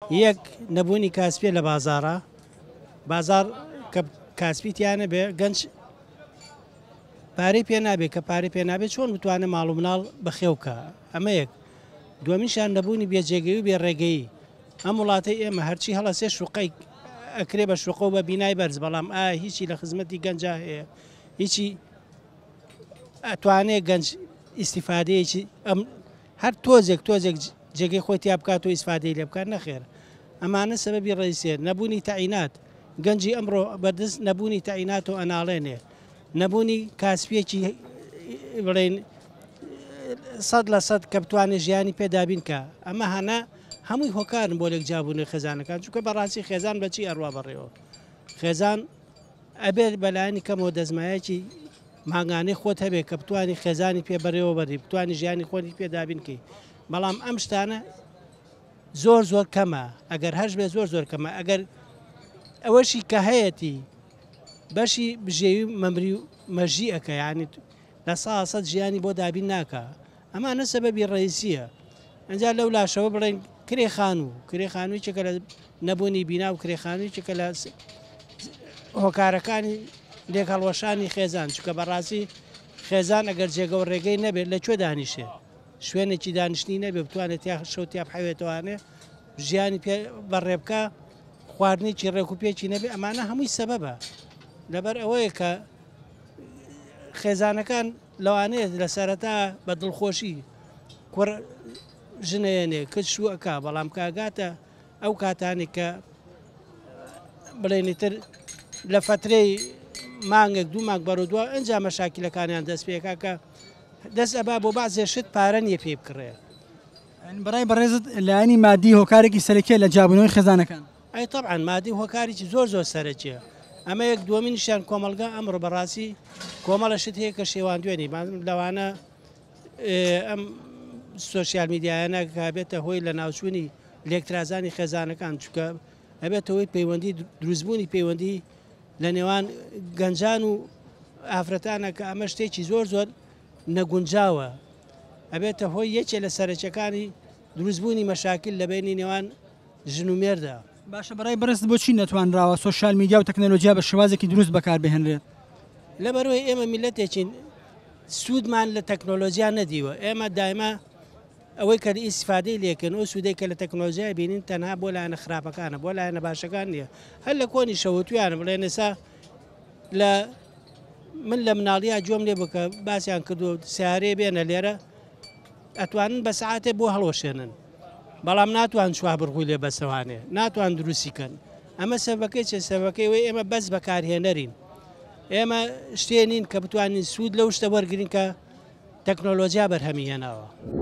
یەک نەبوونی کاسپێ لە بازارە بازار کە کاسپیتیانە بێ گەنج پارەی پێ نابێت کە پارەی پێ نابێت چۆن بتوانێت ماڵ و مناڵ بەخێوکە ئەمە یەک دومیشان نەبوونی بێجێگەی و بێڕێگەی ئەم وڵاتی ئێمە هەرچی هەڵەسێ شوقەی ئەکرێ بە شوقە و بە بینای بەرز بەڵام هیچی لە خزمەتی گەنجا هەیە هیچی ئەتوانێت گەنج ئیسیفادەیەکی ئەم هەر تۆزێک جێگەی خۆی تیا بکات و ئیسفادەی لێ بکات نەخێر ئەمانە سەبەبی ڕئیسێ نەبوونی تەعینات گەنجی ئەمڕۆ بەدەست نەبوونی تەعینات و ئەناڵێنێ نەبوونی کاسپێکی بڵێن 100% کە بتوانێت ژیانی پێدابین کە ئەمە هەنا هەمووی هۆکارن بۆ لێک جابوونی خێزانەکان چونکە بەڕاستی خێزان بەچی ئەڕوا بەڕێەوە خێزان ئەبێت بەلایانی کەمەوە دەزمایەکی ماگانەی خۆت هەبێت کە بتوانانی خێزانی پێبەرەوە بەری بتوانانی ژیانی خۆی پێدابینکەی بەڵام ئەم شتانە زۆر کەمە ئەگەر هەش بێ زۆر کەمە ئەگەر ئەوەشی کە هەیەی بەشی بژێوی مەمری و مەژی ئەەکە یانی لە ساسەد ژیانی بۆ دابین ناکە ئەمانە سەبەبی ڕئیسیە ئەجا لەو لاشەوە بڵێن کرێخانووی چکە لە نەبوونی بینا و کرێخانووی چکە لە هۆکارەکانی لێک هەڵوەشانی خێزان چکە بەڕاستی خێزان ئەگەر جێگە و ڕێگەی نەبێت لەکوێ دانیشێ شوێنێکی دانیشتنی نەبێت بتوانێت شەوتیا بحەوێتوانێ ژیانی پێ بەڕێبکە خواردنیی ڕێک و پێکی نەبێت ئەمانە هەمووی سەبەبە لەبەر ئەوەیە کە خێزانەکان لەوانەیە لە سەرەتا بە دڵخۆشی کوڕ ژنێنێ کچ شووەکە بەڵام کاگاتە ئەو کاتانی کە بڵێنیتر لە فترەی مانگێک دوو مانگ بەرەوە ئەنجا مەشاکلەکانیان دەست پێکا کە دەست ئەبا بۆ بازێشت پارە نییە پێ بکڕێ بەڕای بەڕێزت لایانی مادی هۆکارێکی سەرەکیە لە جابوونەوەی خێزانەکان ئەی طبعاً مادی هۆکارێکی زۆر سەرەکیە ئەمە یەک دووەمینیشیان کۆمەلگا ئەمڕۆ بەڕاستی کۆمەڵەشت هەیە کە شێوان دوێنی لەوانە ئەم سوۆسیال میدیایانە کابێتە هۆی لە ناوچوونی لێکترازانی خێزانەکان چکە ئەبێتەوەی پەیوەندی دروستبوونی پەیوەندی لە نێوان گەنجان و ئافرەتانە کە ئەمە شتێکی زۆر نەگونجاوە ئەبێتە هۆی یەکێ لە سەرچەکانی دروستبوونی مەشاکل لە بینی نێوان ژن و مێردە باشە بەڕای بەڕست بۆچی نەتوانراوە سوۆسیال میدیا و تەکنۆلۆژیا بە شێوازێکی دروست بەکار بهێنرێت لەبەرەوەی ئێمە میلەتێکین سوودمان لە تەکنۆلۆژیا نەدیوە ئێمە دایما ئەوەی کە ئیسفادەی لێکن ئەو سوودەی کە لە تەکنۆلۆژیای بینین تەنها بۆ لایەنە خراپەکانە بۆ لایەنە باشەکان نییە هەر لە کۆنی شەوتویانە بڵێن ئێستا من لە مناڵیا جۆم لێ بکە باسییان کردو سیارێ بێنە لێرە ئەتوانن بە سعاتێ بۆ هەڵۆشێنن بەڵام ناتوان چوا بڕغوی لێ بەسەوانێ ناتوان دروستیکەن ئەمە سەبەکەی چه سەبەکەی وی ئێمە بەس بەکارهێنەرین ئێمە شتێنین کە بتوانین سوود لەو شتە وەرگین کە تەکنۆلۆژیا بەرهەمی هێناوە.